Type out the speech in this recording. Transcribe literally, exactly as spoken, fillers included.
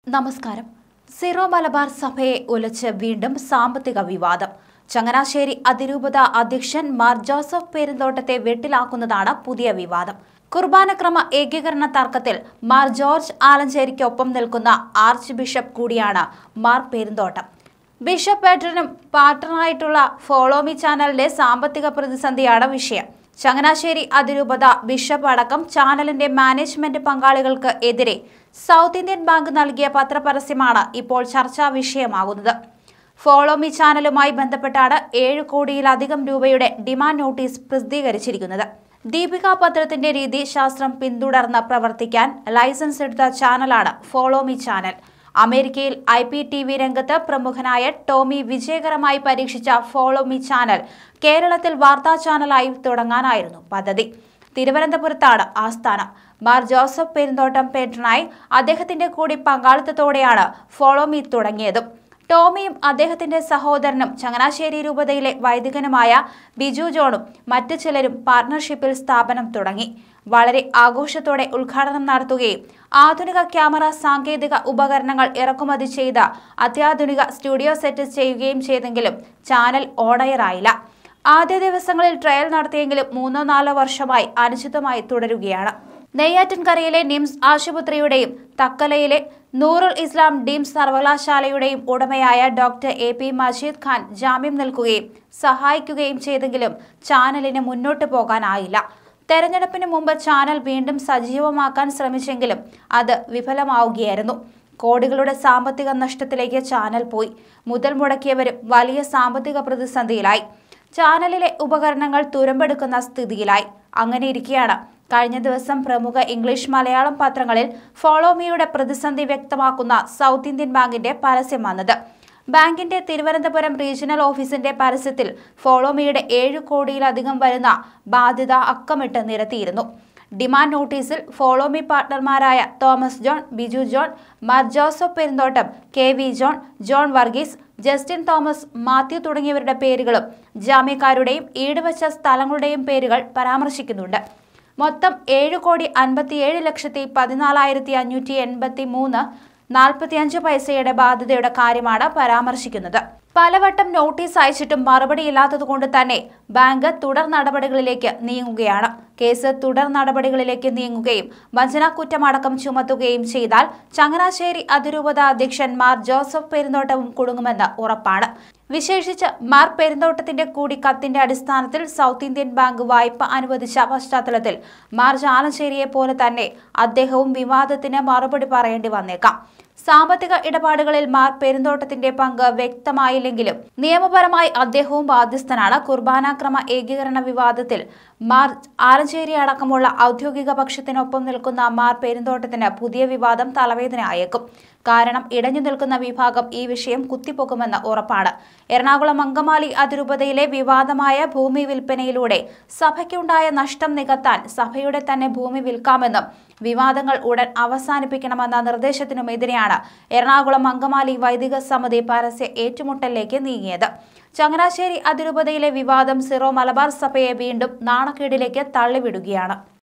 നമസ്കാരം. സിറോ മലബാർ സഭയെ ഉലച്ച് വീണ്ടും സാമ്പത്തിക വിവാദം. ചങ്ങനാശ്ശേരി അതിരൂപത അധ്യക്ഷൻ മാർ ജോസഫ് പെരുന്തോട്ടത്തെ വെട്ടിലാക്കുന്നതാണ് പുതിയ വിവാദം. കുർബാനക്രമ ഏകീകരണ തർക്കത്തിൽ മാർ ജോർജ് ആലഞ്ചേരിക്കൊപ്പം നിൽക്കുന്ന ആർച്ച് ബിഷപ്പ് കൂടിയാണ് മാർ പെരുന്തോട്ടം. ബിഷപ്പ് പേട്രനും പാർട്ണറായിട്ടുള്ള ഫോളോ മീ ചാനലിന്റെ സാമ്പത്തിക പ്രതിസന്ധിയാണ് വിഷയം. ചങ്ങനാശ്ശേരി അതിരൂപത ബിഷപ്പ് അടക്കം ചാനലിന്റെ മാനേജ്മെന്റ് പങ്കാളികൾക്ക് എതിരെ സൗത്ത് ഇന്ത്യൻ ബാങ്ക് നൽകിയ പത്രപരസ്യമാണ് ഇപ്പോൾ ചർച്ചാ വിഷയമാകുന്നത്. ഫോളോ മീ ചാനലുമായി ബന്ധപ്പെട്ടാണ് ഏഴ് കോടിയിലധികം രൂപയുടെ ഡിമാൻഡ് നോട്ടീസ് പ്രസിദ്ധീകരിച്ചിരിക്കുന്നത്. ദീപിക പത്രത്തിന്റെ രീതി ശാസ്ത്രം പിന്തുടർന്ന് പ്രവർത്തിക്കാൻ ലൈസൻസ് എടുത്ത ചാനലാണ് ഫോളോ മീ ചാനൽ. അമേരിക്കയിൽ ഐ പി ടി വി രംഗത്ത് പ്രമുഖനായ ടോമി വിജയകരമായി പരീക്ഷിച്ച ഫോളോ മീ ചാനൽ കേരളത്തിൽ വാർത്താ ചാനലായി തുടങ്ങാനായിരുന്നു പദ്ധതി. തിരുവനന്തപുരത്താണ് ആസ്ഥാനം. മാർ ജോസഫ് പെരുന്തോട്ടം പേട്രനായി അദ്ദേഹത്തിന്റെ കൂടി പങ്കാളിത്തത്തോടെയാണ് ഫോളോ മീ തുടങ്ങിയതും. ടോമിയും അദ്ദേഹത്തിന്റെ സഹോദരനും ചങ്ങനാശ്ശേരി രൂപതയിലെ വൈദികനുമായ ബിജു ജോണും മറ്റു ചിലരും പാർട്ണർഷിപ്പിൽ സ്ഥാപനം തുടങ്ങി. വളരെ ആഘോഷത്തോടെ ഉദ്ഘാടനം നടത്തുകയും ആധുനിക ക്യാമറ സാങ്കേതിക ഉപകരണങ്ങൾ ഇറക്കുമതി ചെയ്ത അത്യാധുനിക സ്റ്റുഡിയോ സെറ്റ് ചെയ്യുകയും ചെയ്തെങ്കിലും ചാനൽ ഓണയറായില്ല. ആദ്യ ദിവസങ്ങളിൽ ട്രയൽ നടത്തിയെങ്കിലും മൂന്നോ നാലോ വർഷമായി അനിശ്ചിതമായി തുടരുകയാണ്. നെയ്യാറ്റിൻകരയിലെ നിംസ് ആശുപത്രിയുടെയും തക്കലയിലെ നൂറുൽ ഇസ്ലാം ഡീംസ് സർവകലാശാലയുടെയും ഉടമയായ doctor A P Majeed Khan ജാമ്യം നിൽക്കുകയും സഹായിക്കുകയും ചെയ്തെങ്കിലും ചാനലിന് മുന്നോട്ട് പോകാനായില്ല. തെരഞ്ഞെടുപ്പിന് മുമ്പ് ചാനൽ വീണ്ടും സജീവമാക്കാൻ ശ്രമിച്ചെങ്കിലും അത് വിഫലമാവുകയായിരുന്നു. കോടികളുടെ സാമ്പത്തിക നഷ്ടത്തിലേക്ക് ചാനൽ പോയി. മുതൽ മുടക്കിയവരും വലിയ സാമ്പത്തിക പ്രതിസന്ധിയിലായി. ചാനലിലെ ഉപകരണങ്ങൾ തുരമ്പെടുക്കുന്ന സ്ഥിതിയിലായി. അങ്ങനെയിരിക്കെയാണ് കഴിഞ്ഞ ദിവസം പ്രമുഖ ഇംഗ്ലീഷ് മലയാളം പത്രങ്ങളിൽ ഫോളോ മീയുടെ പ്രതിസന്ധി വ്യക്തമാക്കുന്ന സൗത്ത് ഇന്ത്യൻ ബാങ്കിന്റെ പരസ്യം വന്നത്. ബാങ്കിന്റെ തിരുവനന്തപുരം റീജിയണൽ ഓഫീസിന്റെ പരസ്യത്തിൽ ഫോളോ മീയുടെ ഏഴു കോടിയിലധികം വരുന്ന ബാധ്യത അക്കമിട്ട് നിരത്തിയിരുന്നു. ഡിമാൻഡ് നോട്ടീസിൽ ഫോളോ മീ പാർട്ണർമാരായ Thomas John, Biju John, Mar Joseph Perunthottam, K V John, John Varghese, Justin Thomas, Mathew തുടങ്ങിയവരുടെ പേരുകളും ജാമ്യക്കാരുടെയും ഈടുവച്ച സ്ഥലങ്ങളുടെയും പേരുകൾ പരാമർശിക്കുന്നുണ്ട്. മൊത്തം ഏഴ് കോടി അൻപത്തിയേഴ് ലക്ഷത്തി പതിനാലായിരത്തി അഞ്ഞൂറ്റി എൺപത്തി മൂന്ന് നാൽപ്പത്തിയഞ്ച് പൈസയുടെ ബാധ്യതയുടെ കാര്യമാണ് പരാമർശിക്കുന്നത്. പലവട്ടം നോട്ടീസ് അയച്ചിട്ടും മറുപടിയില്ലാത്തതുകൊണ്ട് തന്നെ ബാങ്ക് തുടർ നടപടികളിലേക്ക് നീങ്ങുകയാണ്. കേസ് തുടർ നടപടികളിലേക്ക് നീങ്ങുകയും വഞ്ചനാക്കുറ്റമടക്കം ചുമത്തുകയും ചെയ്താൽ ചങ്ങനാശ്ശേരി അതിരൂപത അധ്യക്ഷൻ മാർ ജോസഫ് പെരുന്തോട്ടവും കുടുങ്ങുമെന്ന് ഉറപ്പാണ്. വിശേഷിച്ച് മാർ പെരുന്തോട്ടത്തിന്റെ കൂടി കത്തിന്റെ അടിസ്ഥാനത്തിൽ സൗത്ത് ഇന്ത്യൻ ബാങ്ക് വായ്പ അനുവദിച്ച പശ്ചാത്തലത്തിൽ മാർ ആലഞ്ചേരിയെ പോലെ തന്നെ അദ്ദേഹവും വിവാദത്തിന് മറുപടി പറയേണ്ടി വന്നേക്കാം. സാമ്പത്തിക ഇടപാടുകളിൽ മാർ പെരുന്തോട്ടത്തിന്റെ പങ്ക് വ്യക്തമായില്ലെങ്കിലും നിയമപരമായി അദ്ദേഹവും ബാധ്യസ്ഥനാണ്. കുർബാനാക്രമ ഏകീകരണ വിവാദത്തിൽ മാർ ആലഞ്ചേരി അടക്കമുള്ള ഔദ്യോഗിക പക്ഷത്തിനൊപ്പം നിൽക്കുന്ന മാർ പെരുന്തോട്ടത്തിന് പുതിയ വിവാദം തലവേദനയായേക്കും. കാരണം ഇടഞ്ഞു നിൽക്കുന്ന വിഭാഗം ഈ വിഷയം കുത്തിപ്പൊക്കുമെന്ന് ഉറപ്പാണ്. എറണാകുളം അങ്കമാലി അതിരൂപതയിലെ വിവാദമായ ഭൂമി വിൽപ്പനയിലൂടെ സഭയ്ക്കുണ്ടായ നഷ്ടം നികത്താൻ സഭയുടെ തന്നെ ഭൂമി വിൽക്കാമെന്നും വിവാദങ്ങൾ ഉടൻ അവസാനിപ്പിക്കണമെന്ന നിർദ്ദേശത്തിനുമെതിരെയാണ് എറണാകുളം അങ്കമാലി വൈദിക സമിതി പരസ്യ ഏറ്റുമുട്ടലിലേക്ക് നീങ്ങിയത്. ചങ്ങനാശ്ശേരി അതിരൂപതയിലെ വിവാദം സിറോ മലബാർ സഭയെ വീണ്ടും നാണക്കേടിലേക്ക് തള്ളിവിടുകയാണ്.